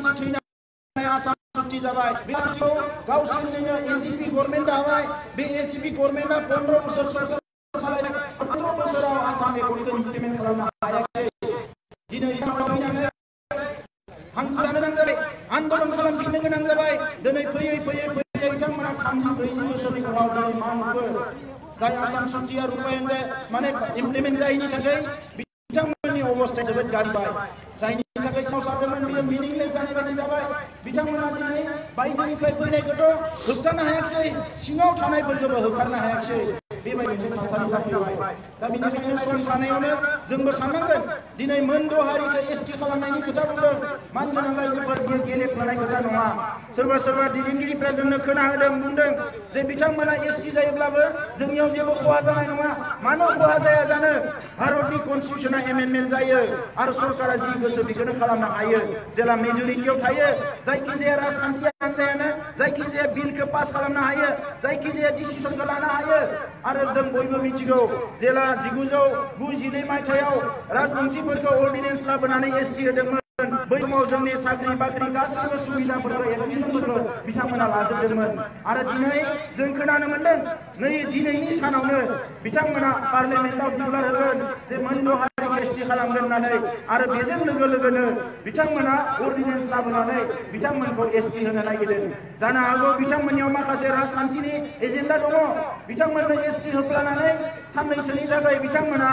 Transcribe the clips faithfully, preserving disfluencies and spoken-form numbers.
मानसि थैनाय आसाम सुक्ति जाबाय बे आसामखौ गावसोरनिनो एजिपि गभर्नमेन्ट दाबाय बे एजिपि गभर्नमेन्टआ पन्द्र बोसोर सरकार सालायबाय पन्द्र बोसोराव आसाम एकर्डखौ इमप्लिमेन्ट खालामनो हायाखै दिनै फैनानै हांखो लानो गोनां जाबाय आन्दोलन खालामफिननो गोनां जाबाय दिनै फैयै फैयै फैयै बिथांमोना थामजि ब्रैजि बोसोरनि उनाव दिनै मा नुखो जाय आसाम सुक्तिया रुपायन जाय माने इमप्लिमेन्ट जायैनि थाखाय बिथांमोननि अबस्थाया जोबोद गाज्रि जाबाय जायनि थाखाय सावसारदोंमोन बेयो मिनिंलेस जानाय बायदि जाबाय बिथांमोना दिनै बायजोनिफ्राय फैनायखौथ' होबथानो हायाखिसै सिङाव थानायफोरखौबो होखारनो हायाखिसै बेबायदि मोनसे थासारि जाफैबाय दा बेनिखायनो सम थानायावनो जोंबो साननांगोन दिनै मोनद' हारिखौ एसटि खालामनायनि खोथा बुंदों मान गोनां रायजोफोर बेयो गेलेफ्लानाय खोथा नङा सोरबा सोरबा दैदेनगिरिफ्रा जोंनो खोनाहोदों बुंदों जे बिथांमोना एसटि जायोब्लाबो जोंनियाव जेबो खहा जानाय नङा मानो खहा जाया जानो भारतनि कनस्टिटिउसना एमेन्डमेन्ट जायो आरो सरकारा जि गोसो बेखौनो खालामनो हायो जेला मेजरिटियाव थायो जायखिजाया राजखान्थि हान्जायानो जायखिजाया बिलखौ पास खालामनो हायो जायखिजाया डिसिसनखौ लानो हायो आरो जों बयबो मिथिगौ जेला जिगुजौ गुजिनै मायथाइयाव राजबंशिफोरखौ अर्डिनेन्स लाबोनानै एसटि होदोंमोन बै समाव जोंनि साख्रि बाख्रि गासैबो सुबिदाफोरखौ एडमिसनफोरखौ बिथांमोना लाजोबदोंमोन आरो दिनै जों खोनानो मोन्दों नै दिनैनि सानावनो बिथांमोना पार्लियामेन्टआव डिक्लार होगोन जे मोनद' हारिखौ एसटि खालामगोन होननानै आरो बेजों लोगो लोगोनो बिथांमोना अर्डिनेन्स लाबोनानै बिथांमोनखौ एसटि होनो नागिरदों जानो हागौ बिथांमोननियाव माखासे राजखान्थिनि एजेन्डा दङ बिथांमोननो एसटि होफ्लानानै साननैसोनि थाखाय बिथांमोना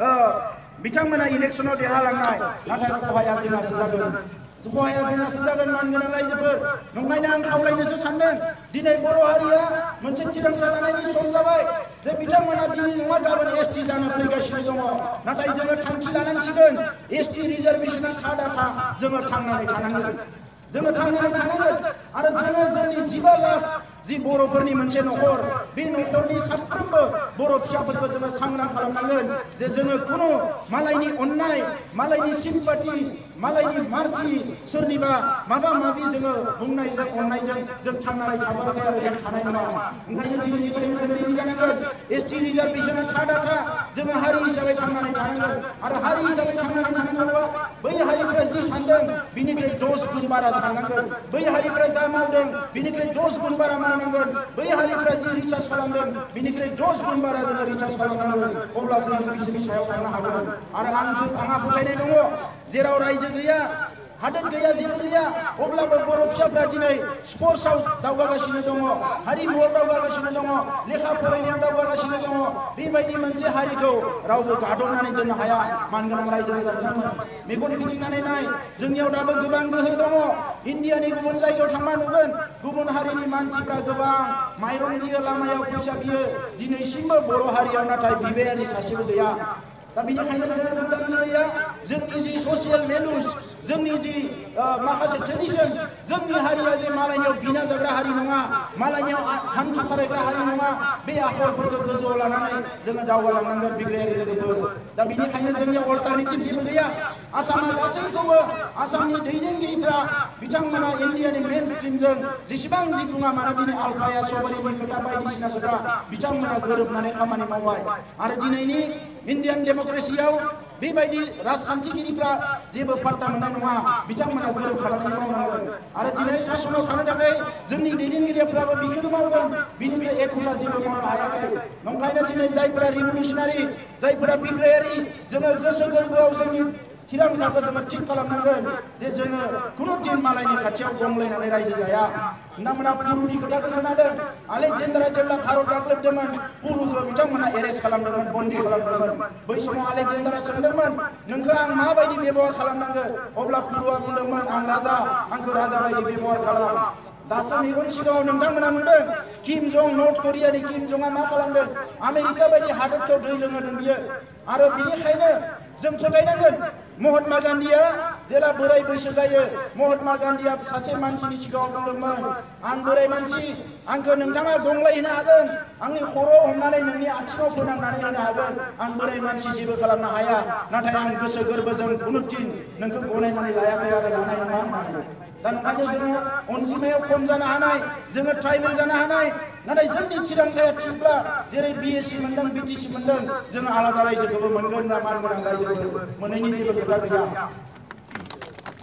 बिथांमोना इलेक्शनाव देरहालांनाय नाथाय खहाया जोंहासो जागोन खहाया जोंहासो जागोन मान गोनां रायजोफोर नंखायनो आं खावलायनोसो सानदों दिनै बर' हारिया मोनसे थिरांथा लानायनि सम जाबाय जे बिथांमोना दिनै नङा गाबोन एसटि जानो फैगासिनो दङ नाथाय जोङो थांखि लानांसिगोन एसटि रिजार्भेसना थादा था जोङो थांनानै थानांगोन जोङो थांनानै थानांगोन आरो जोङो जोंनि जिबा लाख जि बर'फोरनि मोनसे न'खर बे न'खरनि साफ्रोमबो बर' फिसाफोरखौ जोङो सांग्रां खालामनांगोन जे जोङो खुनु मालायनि अननाय मालायनि सिम्पाथि मालायनि मार्सि सोरनिबा माबा माबि जोङो बुंनायजों अननायजों जों थांनानै थाबोआखै आरो जों थानाय नङा ओंखायनो दिनैनिफ्रायनो जों रेडि जानांगोन एसटि रिजार्भेसना थादा था जोङो हारि हिसाबै थांनानै थानांगोन आरो हारि हिसाबै थांनानै थानांगौबा बै हारिफ्रा जि सानदों बिनिफ्राय दस गुन बारा साननांगोन बै हारिफ्रा जा मावदों बिनिफ्राय दस गुन बारा मावनांगोन बै हारिफ्रा जि रिसार्च खालामदों बिनिफ्राय दस गुन बारा जोङो रिसार्च खालामनांगोन अब्लासो जों बिसोरनि सायाव थांनो हागोन आरो आं आंहा फोथायनाय दङ जेराव रायजो गैया हादोर गैया जेबो गैया अब्लाबो बर' फिसाफ्रा दिनै स्पर्ट्सआव दावगागासिनो दङ हारिमुआव दावगागासिनो दङ लेखा फरायनायाव दावगागासिनो दङ बेबायदि मोनसे हारिखौ रावबो गादबनानै दोननो हाया मानगोनां रायजो राजाफोर मेगन फिदिंनानै नाय जोंनियाव दाबो गोबां गोहो दङ इन्डियानि गुबुन जायगायाव थांबा नुगोन गुबुन हारिनि मानसिफ्रा गोबां माइरं बियो लामायाव फैसा बियो दिनैसिमबो बर' हारियाव नाथाय बिबायारि सासेबो गैया दा बेनिखायनो जोङो गोदान जोलैया जोंनि जि ससियेल भेलुस जोंनि जि माखासे ट्रेडिशन जोंनि हारिया जे मालायनियाव बिना जाग्रा हारि नङा मालायनियाव हान्थु खारायग्रा हारि नङा बे आखलफोरखौ गोजौआव लानानै जोङो दावगालांनांगोन बिग्रायारि लोगोफोर दा बेनिखायनो जोंनियाव अल्टारनेटिभ जेबो गैया आसामा गासैखौबो आसामनि दैदेनगिरिफ्रा बिथांमोना इन्डियानि मेन स्ट्रिमजों जेसेबां जि बुङा मानो दिनै आलफाया सबारिनि खोथा बायदिसिना खोथा बिथांमोना गोरोबनानै खामानि मावबाय आरो दिनैनि इन्डियान डेम'क्रेसियाव बेबायदि राजखान्थिगिरिफ्रा जेबो पात्ता मोननाय नङा बिथांमोना गोरोबफानानै मावनांगोन आरो दिनै सासनाव थानो थाखाय जोंनि दैदेनगिरिफ्राबो बेखौनो मावदों बिनिफ्राय एखुथा जेबो मावनो हायाखै नंखायनो दिनै जायफोरा रिभलिउसनारि जायफोरा बिग्रायारि जोङो गोसो गोरबोआव जोंनि थिरांथाखौ जोङो थिग खालामनांगोन जे जोङो खुनु दिन मालायनि खाथियाव गंलायनानै रायजो जाया बिथांमोना पुरुनि खोथाखौ खोनादों आलेकजेन्डारा जेब्ला भारत गाग्लोबदोंमोन पुरुखौ बिथांमोना एरेस्ट खालामदोंमोन बन्दी खालामदोंमन बै समाव आलेकजेन्डारा सोंदोंमोन नोंखौ आं माबायदि बेबहार खालामनांगौ अब्ला पुरुआ बुंदोंमोन आं राजा आंखौ राजा बायदि बेबहार खालाम दासो मेगन सिगाङाव नोंथांमोना नुदों किम जं नर्थ करियानि किम जंआ मा खालामदों आमेरिका बायदि हादोरखौ दै लोंहोदों बियो आरो बेनिखायनो जों फोथायनांगोन महात्मा गान्धीया जेला बोराय बैसो जायो महात्मा गान्धीया सासे मानसिनि सिगाङाव बुंदोंमोन आं बोराय मानसि आंखौ नोंथाङा गंलायहोनो हागोन आंनि खर' हमनानै नोंनि आथिङाव फोनांनानै होनो हागोन आं बोराय मानसि जेबो खालामनो हाया नाथाय आं गोसो गोरबोजों खुनु दिन नोंखौ गनायनानै लायाखै आरो लानाय नङा होननानै दा ओंखायनो जोङो अनजिमायाव खम जानो हानाय जोङो ट्राइबेल जानो हानाय नाथाय जोंनि थिरांथाया थिगब्ला जेरै बिएससि मोनदों बिटिसि मोनदों जोङो आलादा रायजोखौबो मोनगोन ना मान गोनां रायजोफोर मोनैनि जेबो खोथा गैया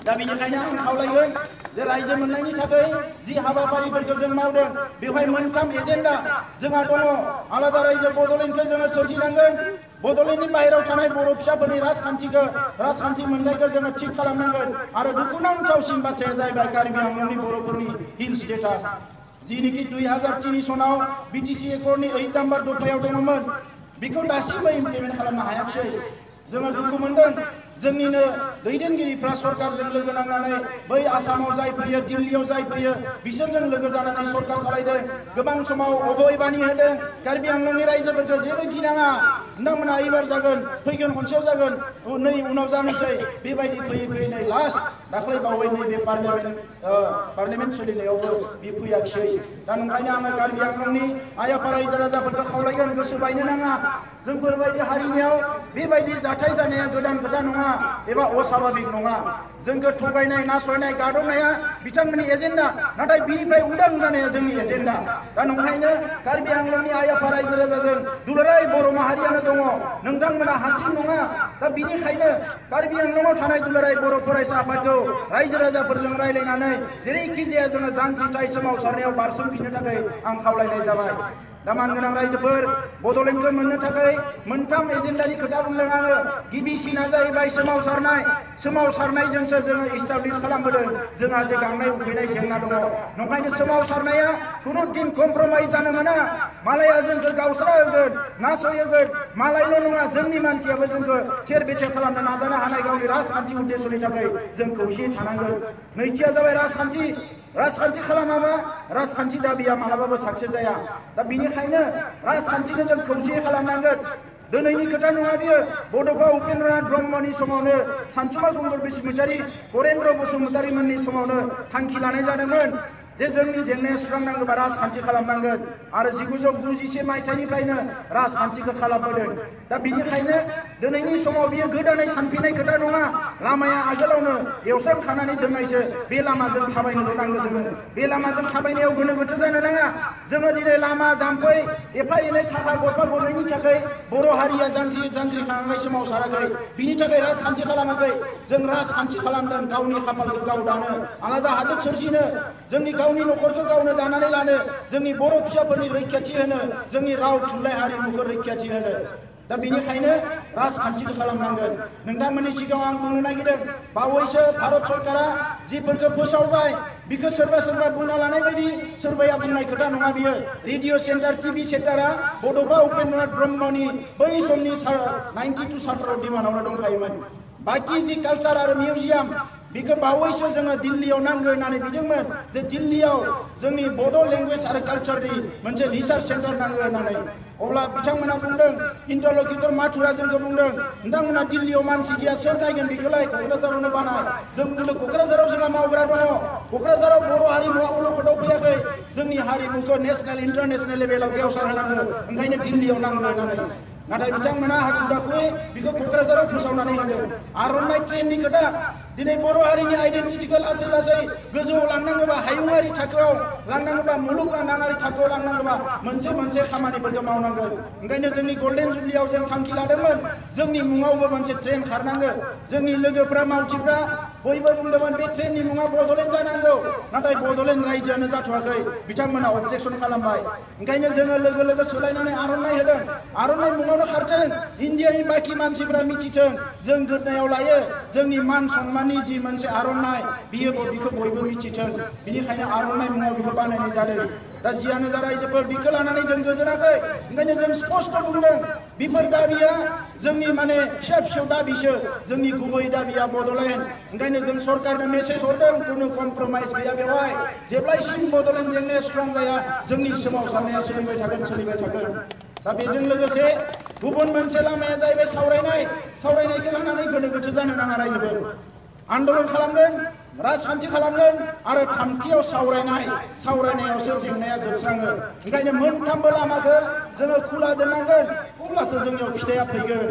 दा बेनिखायनो आं खावलायगोन जे रायजो मोननायनि थाखाय जि हाबाफारिफोरखौ जों मावदों बेवहाय मोनथाम एजेन्डा जोंहा दङ। आलादा रायजो बड'लेण्डखौ जोङो सोरजिनांगोन। बड'लेण्डनि बाहेरायाव थानाय बर' फिसाफोरनि राजखान्थिखौ राजखान्थि मोनथायखौ जोङो थिग खालामनांगोन। आरो दुखुनांथावसिन बाथ्राया जाहैबाय कार्बि आंलंनि बर'फोरनि हिल स्टेटास जिनिखि दुइ हाजार तिनि सनाव बिटिसि एकर्डनि ओइट नाम्बार दफायाव दङमोन बेखौ दासिमबो इमप्लिमेन्ट खालामनो हायाखै। जोङो दुखु मोनदों जोंनिनो दैदेनगिरिफ्रा सरकारजों लोगो नांनानै बै आसामाव जाय फैयो दिल्लीयाव जाय फैयो बिसोरजों लोगो जानानै सरकार सालायदों। गोबां समाव अभयबाणी होदों कार्बि आंलंनि रायजोफोरखौ जेबो गिनाङा नोंथांमोना एबार जागोन फैगोन खनसेयाव जागोन नै उनाव जानोसै बेबायदि फैयै फैयै नै लास्ट दाख्लै बावै नैबे पार्लियामेन्ट पार्लियामेन्ट सोलिनायावबो बे फैयाखिसै। दा नंखायनो आङो कार्बि आंलंनि आइ आफा रायजो राजाफोरखौ खावलायगोन गोसो बायनो नाङा। जोंफोरबायदि हारिनियाव बेबायदि जाथाय जानाया गोदान खोथा नङा एबा असाभाबिक नङा। जोंखौ थगायनाय नासयनाय गादबनाया बिथांमोननि एजेन्डा नाथाय बिनिफ्राय उदां जानाया जोंनि एजेन्डा। दा नंखायनो कार्बि आंलंनि आइ आफा रायजो राजाजों दुलाराय बर' माहारियानो दङ नोंथांमोना हारसिं नङा। दा बिनिखायनो कार्बि आंलंआव थानाय दुलाराय बर' फरायसा आफादखौ रायजो राजाफोरजों रायज्लायनानै जेरैखि जाया जोङो जांख्रिथाय सोमावसारनायाव बारसोमफिननो थाखाय आं खावलायनाय जाबाय। दा मानगोनां रायजोफोर बड'लेण्डखौ मोननो थाखाय मोनथाम एजेन्डानि खोथा बुंदों आङो। गिबिसिना जाहैबाय सोमावसारनाय सोमावसारनायजोंसो जोङो इस्टाब्लिश खालामबोदों जोंहा जे गांनाय उखैनाय जेंना दङ। नंखायनो सोमावसारनाया खुनु दिन कमप्रमाइज जानो मोना। मालाया जोंखौ गावस्रा होगोन नासय होगोन मालायल' नङा जोंनि मानसियाबो जोंखौ थेर बेथेर खालामनो नाजानो हानाय गावनि राजखान्थि उद्देश्यनि थाखाय जों खौसेयै थानांगोन। नैथिया जाबाय राजखान्थि राजखान्थि खालामाबा राजखान्थि दाबिया मालाबाबो साक्सेस जाया। दा बिनिखायनो राजखान्थिखौ जों खौसेयै खालामनांगोन। दिनैनि खोथा नङा बियो बड'फा उपेन्द्रनाथ ब्रह्मनि समावनो सानसुमा गंगुर बसुमतारी हरेन्द्र बसुमतारी मोननि समावनो थांखि लानाय जादोंमोन जे जोंनि जेंनाया सुस्रांनांगौबा राजखान्थि खालामनांगोन। आरो जिगुजौ गुजिसे मायथाइनिफ्रायनो राजखान्थिखौ खालामबोदों। दा बिनिखायनो दिनैनि समाव बियो गोदानै सानफिननाय खोथा नङा। लामाया आगोलावनो एवस्रांखानानै दोननायसो बे लामाजों थाबायनो नांगौ। जोङो बे लामाजों थाबायनायाव गोनो गोथो जानो नाङा। जोङो दिनै लामा जाम्फै एफा एनै थाखा गरफा गरनैनि थाखाय बर' हारिया जांख्रि जांख्रिखाङै सोमावसाराखै बिनि थाखाय राजखान्थि खालामाखै। जों राजखान्थि खालामदों गावनि खाफालखौ गाव दानो आलादा हादोर सोरजिनो जोंनि गावनि न'खरखौ गावनो दानानै लानो जोंनि बर' फिसाफोरनि रैखाथि होनो जोंनि राव थुनलाइ हारिमुखौ रैखाथि होनो। दा बेनिखायनो राजखान्थिखौ खालामनांगोन। नोंथांमोननि सिगाङाव आं बुंनो नागिरदों बावैसो भारत सरकारा जिफोरखौ फोसावबाय बिखौ सोरबा सोरबा बुंना लानाय बायदि सोरबाया बुंनाय खोथा नङा बियो। रेडिअ सेन्टार टिभि सेन्टारा बड'फा उपेन्द्रनाथ ब्रह्मनि बै समनि नाइनटि टु सात्र डिमान्डआवनो दंखायोमोन। बाखि जि कालचार आरो मिउजियाम बेखौ बावैसो जोङो दिल्लीयाव नांगौ होननानै बिदोंमोन जे दिल्लीयाव जोंनि बड' लेंगुवेज आरो कालचारनि मोनसे रिसार्च सेन्टार नांगौ होननानै। अब्ला बिथांमोना बुंदों इन्टारलकिटर माथुरा जोंखौ बुंदों नोंथांमोना दिल्लीयाव मानसि गैया सोर नायगोन बेखौलाय क'क्राझारावनो बानाय। जों बुंदों क'क्राझाराव जोंहा मावग्रा दङ। क'क्राझाराव बर' हारिमुवा अलखदाव फैयाखै। जोंनि हारिमुखौ नेसनेल इन्टारनेसनेल लेभेलाव गेवसार होनांगौ ओंखायनो दिल्लीयाव नांगौ होननानै। नाथाय बिथांमोना हाखु दाखुयै बेखौ क'क्राझाराव फोसावनानै होदों। आर'नाइ ट्रेननि खोथा दिनै बर' हारिनि आइडेन्टिटिखौ लासै लासै गोजौआव लांनांगौबा हायुङारि थाखोआव लांनांगौबा मुलुगनाङारि थाखोआव लांनांगौबा मोनसे मोनसे खामानिफोरखौ मावनांगोन। ओंखायनो जोंनि गल्डेन जुबलियाव जों थांखि लादोंमोन जोंनि मुङावबो मोनसे ट्रेन खारनांगौ। जोंनि लोगोफ्रा मावथिफ्रा बयबो बुंदोंमोन बे ट्रेननि मुङा बड'लेण्ड जानांगौ नाथाय बड'लेण्ड रायजोआनो जाथ'वाखै। बिथांमोना अबजेक्सन खालामबाय। ओंखायनो जोङो लोगो लोगो सोलायनानै आर'नाइ होदों। आर'नाइ मुङावनो खारथों इण्डियानि बाखि मानसिफ्रा मिथिथों जों गोदनायाव लायो जोंनि मान सन्माननि जि मोनसे आर'नाइ बियो बिखौ बयबो मिथिथों। बिनिखायनो आर'नाइ मुङाव बिखौ बानायनाय जादों। दा जियानो जा रायजोफोर बिखौ लानानै जों गोजोनाखै। ओंखायनो जों स्पष्ट बुंदों बेफोर दाबिया जोंनि माने फिसा फिसौ दाबिसो जोंनि गुबै दाबिया बड'लेण्ड। ओंखायनो जों सरकारनो मेसेज हरदों खुनु कमप्रमाइज गैया बेवहाय। जेब्लायसिम बड'लेण्ड जेंनाया सुस्रां जाया जोंनि सोमावसारनाया सोलिबाय थागोन सोलिबाय थागोन। दा बेजों लोगोसे गुबुन मोनसे लामाया जाहैबाय सावरायनाय। सावरायनायखौ लानानै गोनो गोथो जानो नाङा रायजोफोर। आन्दलन खालामगोन राजखान्थि खालामगोन आरो थामथियाव सावरायनाय सावरायनायावसो जेंनाया जोबस्राङो। ओंखायनो मोनथामबो लामाखौ जोङो खुला दोननांगोन अब्लासो जोंनियाव फिथाइया फैगोन।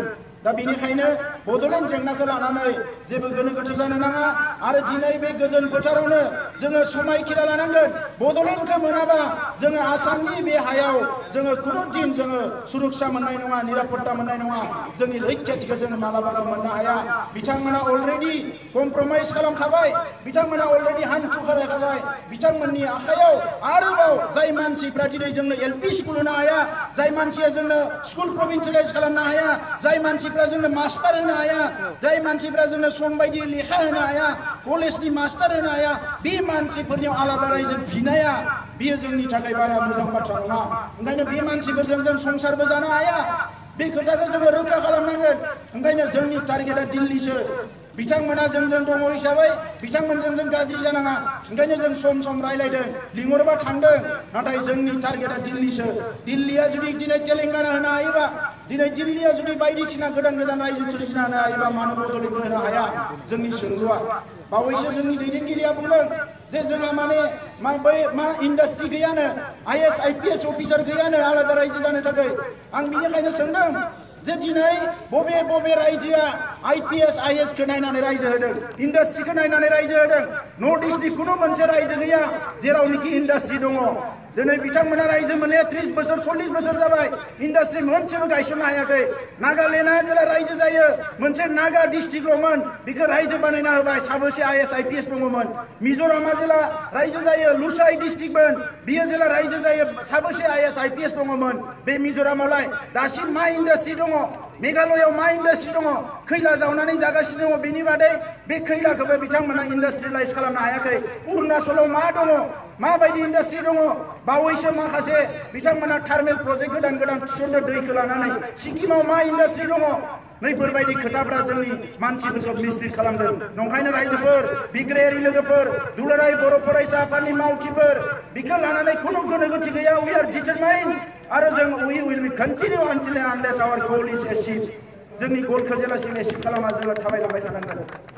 दा बेनिखायनो बड'लेण्ड जेंनाखौ लानानै जेबो गोनो गोथो जानो नाङा आरो दिनै बे गोजोन फोथारावनो जोङो समायखिरा लानांगोन बड'लेण्डखौ मोनाबा जोङो आसामनि बे हायाव जोङो खुनु दिन जोङो सुरक्षा मोननाय नङा निरापत्ता मोननाय नङा जोंनि रैखाथिखौ जोङो मालाबाबो मोननो हाया बिथांमोना अलरेडि कमप्रमाइज खालामखाबाय बिथांमोना अलरेडि हान्थु खरायखाबाय बिथांमोननि आखायाव आरोबाव जाय मानसिफ्रा दिनै जोंनो एलपि स्कुल होनो हाया जाय मानसिया जोंनो स्कुल प्रभिन्सियेलाइज खालामनो हाया जाय मानसिफ्रा जोंनो मास्टार होनो हाया जाय मानसिफ्रा जोंनो सम बायदि लेखा होनो हाया कलेजनि मास्टार होनो हाया बे मानसिफोरनियाव आलादा रायजो बिनाया बेयो जोंनि थाखाय बारा मोजां बाथ्रा नङा ओंखायनो बे मानसिफोरजों जों संसारबो जानो हाया बे खोथाखौ जोङो रोखा खालामनांगोन ओंखायनो जोंनि टारगेटआ दिल्लीसो बिथांमोना जोंजों दङ हिसाबै बिथांमोनजों जों गाज्रि जानाङा ओंखायनो जों सम सम रायलायदों लिंहरबा थांदों नाथाय जोंनि टारगेटआ दिल्लीसो दिल्लीया जुदि दिनै तेलेंगाना होनो हायोबा दिनै दिल्लीया जुदि बायदिसिना गोदान गोदान रायजो सोरजिनो होनो हायोबा मानो बड'लेण्डखौ होनो हाया जोंनि सोंलुआ बावैसो जोंनि दैदेनगिरिया बुंदों जे जोंहा माने मा बै मा इन्डास्ट्रि गैयानो आइएस आइपिएस अफिसार गैयानो आलादा रायजो जानो थाखाय आं बिनिखायनो सोंदों जे दिनै बबे बबे रायजोआ आइपिएस आइएसखौ नायनानै रायजो होदों इन्डास्ट्रिखौ नायनानै रायजो होदों नर्थ इस्टनि खुनु मोनसे रायजो गैया जेरावनोखि इन्डास्ट्रि दङ दिनै बिथांमोना रायजो मोननाया त्रिस बोसोर सल्लिस बोसोर जाबाय इन्डास्ट्रि मोनसेबो गायसननो हायाखै नागालेण्डआ जेला रायजो जायो मोनसे नागा डिस्ट्रिक्टल'मोन बेखौ रायजो बानायना होबाय साबेसे आइएस आइपिएस दङमोन मिज'रामा जेला रायजो जायो लुसाइ डिस्ट्रिक्टमोन बियो जेला रायजो जायो साबेसे आइएस आइपिएस दङमोन बे मिज'रामावलाय दासिम मा इन्डास्ट्रि दङ मेघालयआव मा इन्डास्ट्रि दङ खैला जावनानै जागासिनो दङ बेनि बादै बे खैलाखौबो बिथांमोना इन्डास्ट्रियेलाइज खालामनो हायाखै अरुणाचलाव मा दङ माबायदि इन्डास्ट्रि दङ बावैसो माखासे बिथांमोना थार्मेल प्रजेक्ट गोदान गोदान थिसननो दैखौ लानानै सिक्किमाव मा इन्डास्ट्रि दङ नैफोरबायदि खोथाफ्रा जोंनि मानसिफोरखौ मिसलिड खालामदों नंखायनो रायजोफोर बिग्रायारि लोगोफोर दुलाराय बर' फरायसा आफादनि मावथिफोर बेखौ लानानै खुनु गोनो गोथो गैया वी आर डिटारमाइन्ड आरो जों we will be continue until unless our goal is achieve जोंनि गोलखौ जेलासिम एचिभ खालामा जोङो थाबायलांबाय थानांगोन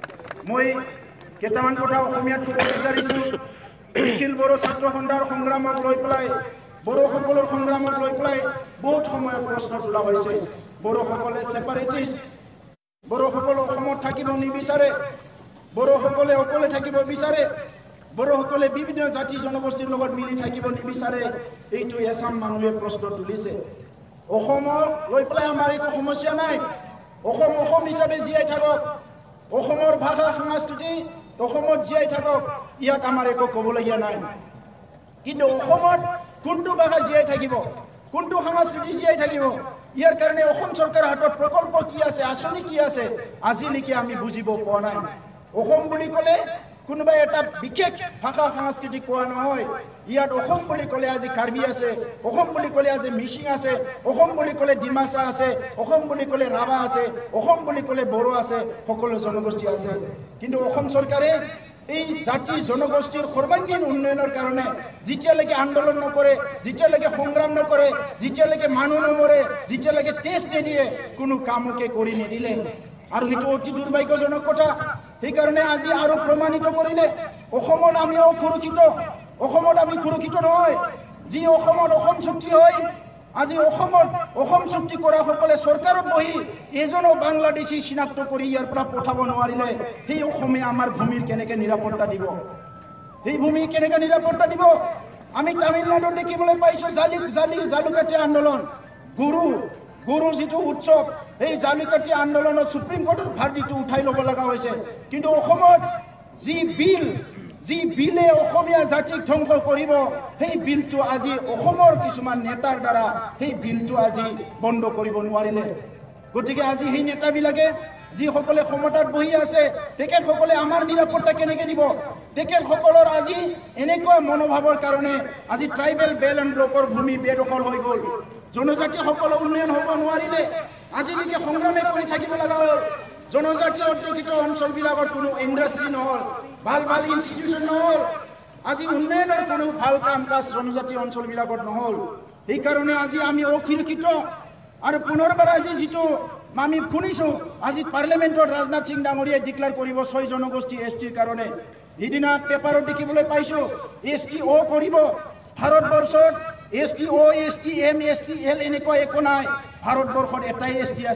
মই কেইটামান কথা অসমীয়াত ক'ব বিচাৰিছোঁ নিখিল বড়ো ছাত্ৰ সন্থাৰ সংগ্ৰামক লৈ পেলাই বড়োসকলৰ সংগ্ৰামক লৈ পেলাই বহুত সময়ত প্ৰশ্ন তোলা হৈছে বড়োসকলে ছেপাৰেটিষ্ট বড়োসকল অসমত থাকিব নিবিচাৰে বড়োসকলে অকলে থাকিব বিচাৰে বড়োসকলে বিভিন্ন জাতি জনগোষ্ঠীৰ লগত মিলি থাকিব নিবিচাৰে এইটো এছাম মানুহে প্ৰশ্ন তুলিছে অসমক লৈ পেলাই আমাৰ একো সমস্যা নাই অসম অসম হিচাপে জীয়াই থাকক অসমৰ ভাষা সংস্কৃতি অসমত জীয়াই থাকক ইয়াত আমাৰ একো ক'বলগীয়া নাই কিন্তু অসমত কোনটো ভাষা জীয়াই থাকিব কোনটো সংস্কৃতি জীয়াই থাকিব ইয়াৰ কাৰণে অসম চৰকাৰৰ হাতত প্ৰকল্প কি আছে আঁচনি কি আছে আজিলৈকে আমি বুজিব পৰা নাই অসম বুলি ক'লে কোনোবাই এটা বিশেষ ভাষা সংস্কৃতি কোৱা নহয় ইয়াত অসম বুলি ক'লে আজি কাৰ্বি আছে অসম বুলি ক'লে আজি মিচিং আছে অসম বুলি ক'লে ডিমাচা আছে অসম বুলি ক'লে ৰাভা আছে অসম বুলি ক'লে বড়ো আছে সকলো জনগোষ্ঠী আছে কিন্তু অসম চৰকাৰে এই জাতি জনগোষ্ঠীৰ সৰ্বাংগীন উন্নয়নৰ কাৰণে যেতিয়ালৈকে আন্দোলন নকৰে যেতিয়ালৈকে সংগ্ৰাম নকৰে যেতিয়ালৈকে মানুহ নমৰে যেতিয়ালৈকে টেষ্ট নিদিয়ে কোনো কামকে কৰি নিদিলে আৰু সেইটো অতি দুৰ্ভাগ্যজনক কথা সেইকাৰণে আজি আৰু প্ৰমাণিত কৰিলে অসমত আমি অসুৰক্ষিত অসমত আমি সুৰক্ষিত নহয় যি অসমত অসম চুক্তি হয় আজি অসমত অসম চুক্তি কৰা সকলে চৰকাৰত বহি এজনো বাংলাদেশী চিনাক্ত কৰি ইয়াৰ পৰা পঠাব নোৱাৰিলে সেই অসমে আমাৰ ভূমিৰ কেনেকৈ নিৰাপত্তা দিব এই ভূমি কেনেকৈ নিৰাপত্তা দিব আমি তামিলনাডুত দেখিবলৈ পাইছোঁ জালি জালি জালুকাটি আন্দোলন গুৰু গুৰু যিটো উৎসৱ এই জালুকাটি আন্দোলনত সুপ্ৰিম কোৰ্টৰ ভাৰ্ডিটো উঠাই ল'ব লগা হৈছে কিন্তু অসমত যি বিল যি বিলে অসমীয়া জাতিক ধ্বংস কৰিব সেই বিলটো আজি অসমৰ কিছুমান নেতাৰ দ্বাৰা সেই বিলটো আজি বন্ধ কৰিব নোৱাৰিলে গতিকে আজি সেই নেতাবিলাকে যিসকলে ক্ষমতাত বহি আছে তেখেতসকলে আমাৰ নিৰাপত্তা কেনেকৈ দিব তেখেতসকলৰ আজি এনেকুৱা মনোভাৱৰ কাৰণে আজি ট্ৰাইবেল বেল এণ্ড ব্লকৰ ভূমি বেদখল হৈ গ'ল জনজাতিসকলৰ উন্নয়ন হ'ব নোৱাৰিলে আজিলৈকে সংগ্ৰামে কৰি থাকিব লগা হ'ল জনজাতি অধ্যুষিত অঞ্চলবিলাকত কোনো ইণ্ডাষ্ট্ৰি নহ'ল ভাল ভাল ইনষ্টিটিউশ্যন নহ'ল আজি উন্নয়নৰ কোনো ভাল কাম কাজ জনজাতি অঞ্চলবিলাকত নহ'ল সেইকাৰণে আজি আমি অসুৰক্ষিত আৰু পুনৰবাৰ আজি যিটো আমি শুনিছোঁ আজি পাৰ্লিমেণ্টত ৰাজনাথ সিং ডাঙৰীয়াই ডিক্লেয়াৰ কৰিব ছয় জনগোষ্ঠী এছ টিৰ কাৰণে সিদিনা পেপাৰত দেখিবলৈ পাইছোঁ এছ টি অ' কৰিব ভাৰতবৰ্ষত এছ টি অ' এছ টি এম এছ টি এল এনেকুৱা একো নাই ভাৰতবৰ্ষত এটাই এছ টি আছে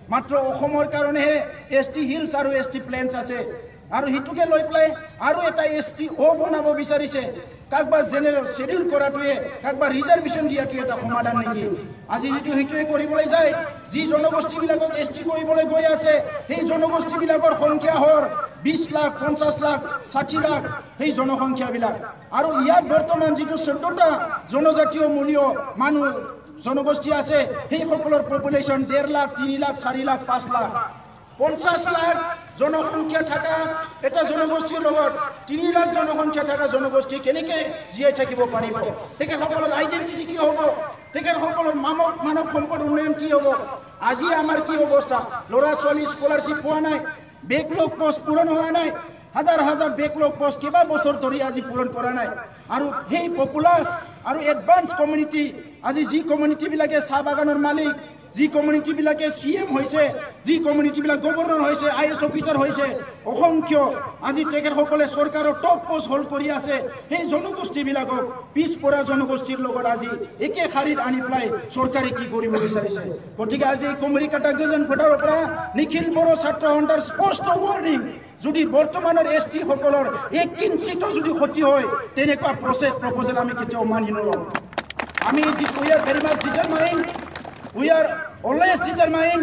মাত্ৰ অসমৰ কাৰণেহে এছ টি হিলছ আৰু এছ টি প্লেন্স আছে আৰু হিতুকে লৈ পেলাই আৰু এটা এছ টি অ' বনাব বিচাৰিছে কাকবা জেনেৰেল শেডিউল কৰাটোৱে কাকবা ৰিজাৰ্ভেশ্যন দিয়াটোৱে এটা সমাধান নেকি আজি যিটো হিতুৱে কৰিবলৈ যায় যি জনগোষ্ঠীবিলাকক এছ টি কৰিবলৈ গৈ আছে সেই জনগোষ্ঠীবিলাকৰ সংখ্যা হৰ বিশ লাখ পঞ্চাছ লাখ ষাঠি লাখ সেই জনসংখ্যাবিলাক আৰু ইয়াত বৰ্তমান যিটো চৈধ্যটা জনজাতীয় মূলীয় মানুহ জনগোষ্ঠী আছে সেইসকলৰ পপুলেশ্যন ডেৰ লাখ তিনি লাখ চাৰি লাখ পাঁচ লাখ পঞ্চাছ লাখ জনসংখ্যা থকা এটা জনগোষ্ঠীৰ লগত তিনি লাখ জনসংখ্যা থকা জনগোষ্ঠী কেনেকৈ জীয়াই থাকিব পাৰিব তেখেতসকলৰ আইডেণ্টিটি কি হ'ব তেখেতসকলৰ মানৱ মানৱ সম্পদ উন্নয়ন কি হ'ব আজি আমাৰ কি অৱস্থা ল'ৰা ছোৱালী স্কলাৰশ্বিপ পোৱা নাই বেকলগ পোষ্ট পূৰণ হোৱা নাই হাজাৰ হাজাৰ বেকলগ পোষ্ট কেইবা বছৰ ধৰি আজি পূৰণ কৰা নাই আৰু সেই পপুলাছ আৰু এডভান্স কমিউনিটি আজি যি কমিউনিটিবিলাকে চাহ বাগানৰ মালিক যি কমিউনিটিবিলাকে চি এম হৈছে যি কমিউনিটিবিলাক গভৰ্ণৰ হৈছে আই এছ অফিচাৰ হৈছে অসংখ্য আজি তেখেতসকলে চৰকাৰৰ টপ পোষ্ট হোল্ড কৰি আছে সেই জনগোষ্ঠীবিলাকক পিছপৰা জনগোষ্ঠীৰ লগত আজি একে শাৰীত আনি পেলাই চৰকাৰে কি কৰিব বিচাৰিছে গতিকে আজি কমৰিকাটা গজন ভোটাৰৰ পৰা নিখিল বড়ো ছাত্ৰ সন্থাৰ স্পষ্ট ৱাৰ্নিং যদি বৰ্তমানৰ এছ টি সকলৰ এক কিঞ্চিতো যদি ক্ষতি হয় তেনেকুৱা প্ৰচেছ প্ৰপ'জেল আমি কেতিয়াও মানি নলওঁ আমি we are very much determined we are always determined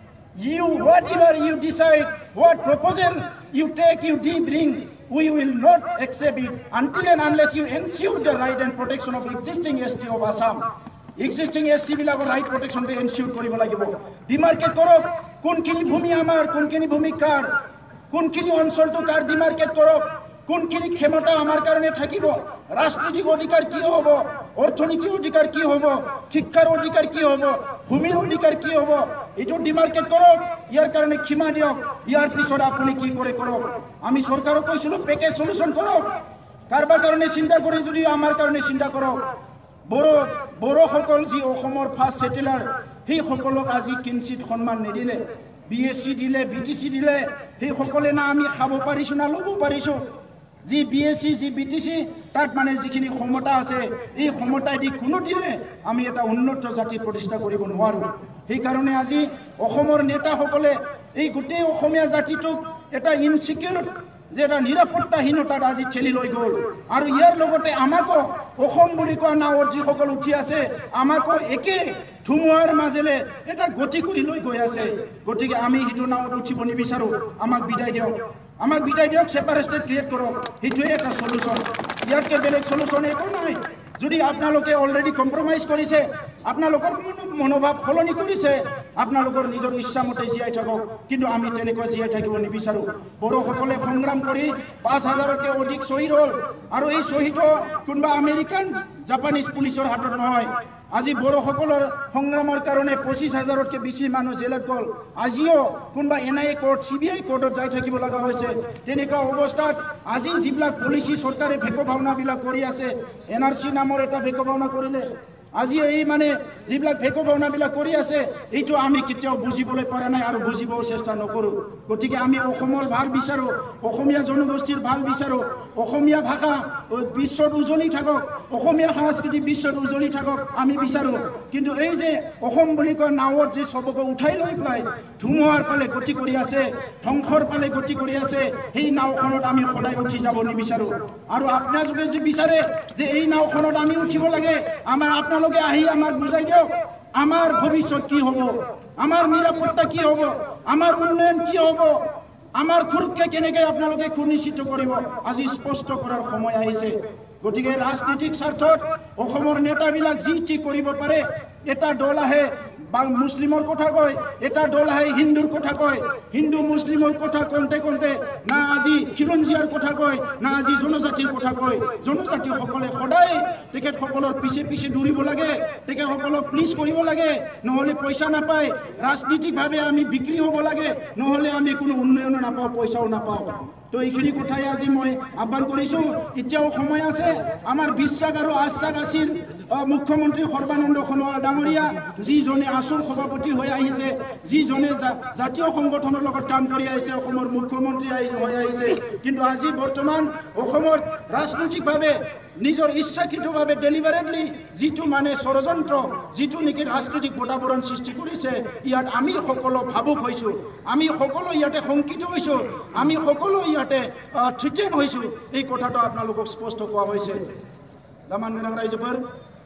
you whatever you decide what proposal you take you bring we will not accept it until and unless you ensure the right and protection of existing S T of Assam existing S T বিলাকৰ right protection to ensure কৰিব লাগিব ডিমাৰ্কেট কৰক কোনখিনি ভূমি আমাৰ কোনখিনি ভূমি কাৰ কোনখিনি অঞ্চলটো কাৰ ডিমাৰ্কেট কৰক কোনখিনি ক্ষমতা আমাৰ কাৰণে থাকিব ৰাজনৈতিক অধিকাৰ কি হ'ব অৰ্থনৈতিক অধিকাৰ কি হ'ব শিক্ষাৰ অধিকাৰ কি হ'ব ভূমিৰ অধিকাৰ কি হ'ব এইটো ডিমাৰ্কেট কৰক ইয়াৰ কাৰণে ক্ষমা দিয়ক ইয়াৰ পিছত আপুনি কি কৰে কৰক আমি চৰকাৰক কৈছিলোঁ পেকেজ সলিউশ্যন কৰক কাৰোবাৰ কাৰণে চিন্তা কৰি যদি আমাৰ কাৰণে চিন্তা কৰক বড়ো বড়োসকল যি অসমৰ ফাৰ্ষ্ট সেটেলাৰ সেইসকলক আজি কিঞ্চিত সন্মান নিদিলে বি এছ চি দিলে বি টি চি দিলে সেইসকলে না আমি খাব পাৰিছোঁ না ল'ব পাৰিছোঁ যি বি এছ চি যি বি টি চি তাত মানে যিখিনি ক্ষমতা আছে এই ক্ষমতাই দি কোনোদিনে আমি এটা উন্নত জাতি প্ৰতিষ্ঠা কৰিব নোৱাৰোঁ সেইকাৰণে আজি অসমৰ নেতাসকলে এই গোটেই অসমীয়া জাতিটোক এটা ইনচিকিউৰ যে এটা নিৰাপত্তাহীনতাত আজি ঠেলি লৈ গ'ল আৰু ইয়াৰ লগতে আমাকো অসম বুলি কোৱা নাৱত যিসকল উঠি আছে আমাকো একে ধুমুহাৰ মাজেৰে এটা গতি কৰি লৈ গৈ আছে গতিকে আমি সেইটো নাৱত উঠিব নিবিচাৰোঁ আমাক বিদায় দিয়ক আমাক বিদায় দিয়ক সেপাৰেট ষ্টেট ক্ৰিয়েট কৰক সেইটোৱে এটা সলিউশ্যন ইয়াতকৈ বেলেগ সলিউশ্যন একো নাই যদি আপোনালোকে অলৰেডি কম্প্ৰমাইজ কৰিছে আপোনালোকৰ মনোভাৱ সলনি কৰিছে আপোনালোকৰ নিজৰ ইচ্ছামতে জীয়াই থাকক কিন্তু আমি তেনেকৈ জীয়াই থাকিব নিবিচাৰোঁ বড়োসকলে সংগ্ৰাম কৰি পাঁচ হাজাৰতকৈ অধিক শ্বহীদ হ'ল আৰু এই শ্বহীদ কোনোবা আমেৰিকান জাপানিজ পুলিচৰ হাতত নহয় আজি বড়োসকলৰ সংগ্ৰামৰ কাৰণে পঁচিছ হাজাৰতকৈ বেছি মানুহ জেলত গ'ল আজিও কোনোবা N I A court C B I কোৰ্টত যাই থাকিব লগা হৈছে তেনেকুৱা অৱস্থাত আজি যিবিলাক পলিচি চৰকাৰে ভেকো ভাওনাবিলাক কৰি আছে এন আৰ চি নামৰ এটা ভেকো ভাওনা কৰিলে আজি এই মানে যিবিলাক ভেকো ভাওনাবিলাক কৰি আছে এইটো আমি কেতিয়াও বুজিবলৈ পৰা নাই আৰু বুজিবও চেষ্টা নকৰোঁ গতিকে আমি অসমৰ ভাল বিচাৰোঁ অসমীয়া জনগোষ্ঠীৰ ভাল বিচাৰোঁ অসমীয়া ভাষা বিশ্বত উজলি থাকক অসমীয়া সংস্কৃতি বিশ্বত উজলি থাকক আমি বিচাৰোঁ কিন্তু এই যে অসম বুলি কোৱা নাৱত যে চবকে উঠাই লৈ পেলাই ধুমুহাৰ ফালে গতি কৰি আছে ধ্বংসৰ ফালে গতি কৰি আছে সেই নাওখনত আমি সদায় উঠি যাব নিবিচাৰোঁ আৰু আপোনালোকে যদি বিচাৰে যে এই নাওখনত আমি উঠিব লাগে আমাৰ আপোনালোকে আহি আমাক বুজাই দিয়ক আমাৰ ভৱিষ্যত কি হ'ব আমাৰ নিৰাপত্তা কি হ'ব আমাৰ উন্নয়ন কি হ'ব আমাৰ সুৰক্ষা কেনেকৈ আপোনালোকে সুনিশ্চিত কৰিব আজি স্পষ্ট কৰাৰ সময় আহিছে গতিকে ৰাজনৈতিক স্বাৰ্থত অসমৰ নেতাবিলাক যি যি কৰিব পাৰে এটা দল আহে বা মুছলিমৰ কথা কয় এটা দল আহে হিন্দুৰ কথা কয় হিন্দু মুছলিমৰ কথা কওঁতে কওঁতে না আজি খিলঞ্জীয়াৰ কথা কয় না আজি জনজাতিৰ কথা কয় জনজাতিসকলে সদায় তেখেতসকলৰ পিছে পিছে দৌৰিব লাগে তেখেতসকলক প্লিজ কৰিব লাগে নহ'লে পইচা নাপায় ৰাজনীতিকভাৱে আমি বিক্ৰী হ'ব লাগে নহ'লে আমি কোনো উন্নয়নো নাপাওঁ পইচাও নাপাওঁ তো এইখিনি কথাই আজি মই আহ্বান কৰিছোঁ এতিয়াও সময় আছে আমাৰ বিশ্বাস আৰু আশ্বাস আছিল মুখ্যমন্ত্রী সর্বানন্দ সোণোৱাল ডাঙৰীয়া যিজনে আসল সভাপতি হৈ আহিছে, যিজনে জাতীয় সংগঠনৰ লগত কাম কৰি আহিছে, অসমৰ মুখ্যমন্ত্ৰী হৈ আহিছে, কিন্তু আজি বৰ্তমান অসমৰ ৰাজনৈতিকভাৱে নিজৰ ইচ্ছাকৃতভাৱে ডেলিভাৰেটলি যিটো মানে ষড়যন্ত্ৰ, যিটো নেকি ৰাজনৈতিক বাতাবৰণ সৃষ্টি কৰিছে, ইয়াত আমি সকলো ভাবুক হৈছোঁ, আমি সকলো ইয়াতে শংকিত হৈছোঁ, আমি সকলো ইয়াতে থ্ৰিটেন হৈছোঁ। এই কথাটো আপোনালোকক স্পষ্ট কোৱা হৈছে। দামান গোনাं ৰাইজোফोर,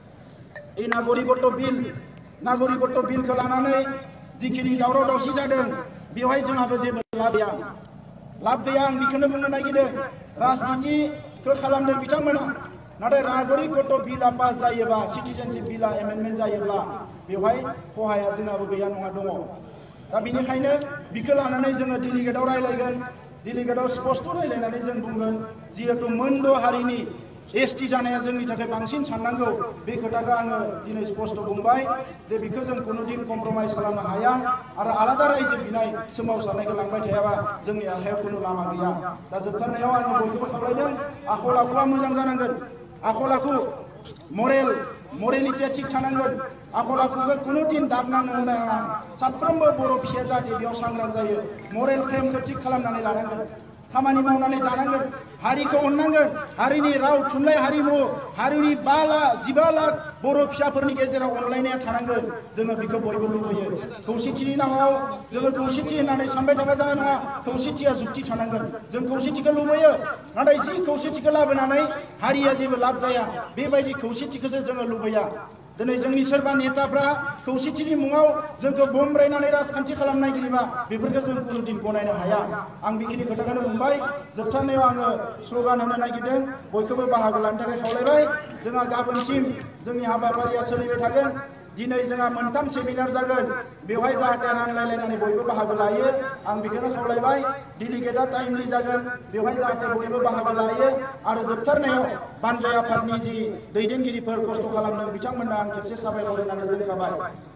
এই নাগৰিকত্ব বিল নাগৰিকত্ব বিলखौ लानानै जिखिनि दावराव दावसि जादों, बेवहाय जोंहाबो जेबो लाब गैया लाब गैया आं बेखौनो बुंनो नागिरदों। राजनितिखौ खालामदों बिथांमोना, नाथाय नागरिकत्व बिला पास जायोबा, सिटिजेनशिप बिला एमेन्डमेन्ट जायोब्ला बेवहाय खहाया जोंहाबो गैया नङा दङ। दा बेनिखायनो बेखौ लानानै जोङो डेलिगेटआव रायलायगोन, डेलिगेटआव स्पष्ट रायलायनानै जों बुंगोन जिहेतु मोनद' हारिनि एसटी जानाया जोंनि थाखाय बांसिन साननांगौ, बे खोथाखौ आङो दिनै स्पष्ट बुंबाय जे बेखौ जों कुनु दिन कमप्रमाइज खालामनो हाया आरो आलादा रायजो बिनाय सोमावसारनायखौ लांबाय थायाबा जोंनि आखायाव कुनु लामा गैया। दा जोबथारनायाव आङो बयखौबो खावलायदों, आखल आखुआ मोजां जानांगोन, आखल आखु मरेल मरेलिटिया थिग थानांगोन, आखल आखुखौ कुनु दिन दागनांनो होनो नाङा। साफ्रोमबो बर' फिसाया जाहाथे बेयाव सांग्रां जायो, मरेल फ्रेमखौ थिग खालामनानै लानांगोन, खामानि मावनानै जानांगोन, हारिखौ अननांगोन, हारिनि राव थुनलाइ हारिमु, हारिनि बा लाख जिबा लाख बर' फिसाफोरनि गेजेराव अनलायनाया थानांगोन। जोङो बेखौ बयबो लुबैयो। खौसेथिनि नामाव जोङो खौसेथि होननानै सानबाय थाबा जानाय नङा, खौसेथिया जुक्ति थानांगोन। जों खौसेथिखौ लुबैयो, नाथाय जि खौसेथिखौ लाबोनानै हारिया जेबो लाब जाया, बेबायदि खौसेथिखौसो जोङो लुबैया। दिनै जोंनि सोरबा नेताफ्रा खौसेथिनि मुङाव जोंखौ बमब्रायनानै राजखान्थि खालामनो नागिरोबा बेफोरखौ जों कुनु दिन गनायनो हाया। आं बेखिनि खोथाखौनो बुंबाय। जोबथारनायाव आङो स्ल'गान होनो नागिरदों, बयखौबो बाहागो लानो थाखाय खावलायबाय। जोंहा गाबोनसिम जोंनि हाबाफारिया सोलिबाय थागोन। दिनै जोंहा मोनथाम सेमिनार जागोन, बेवहाय जाहाथे रानलायलायनानै बयबो बाहागो लायो, आं बेखौनो खावलायबाय। डेलिगेटआ टाइमलि जागोन, बेवहाय जाहाथे बयबो बाहागो लायो। आरो जोबथारनायाव बानजाय आफादनि जि दैदेनगिरिफोर खस्थ' खालामदों बिथांमोननो आं खेबसे साबायखर होनानै दोनखाबाय।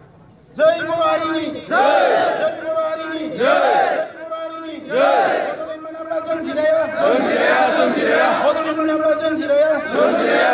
जय बर' हारिनि जय जय बर' हारिनि जय बर' हारिनि जय। बड'लेण्ड मोनाब्ला जों जिराया जों जिराया जों जिराया बड'लेण्ड मोनाब्ला जों जिराया जों जिराया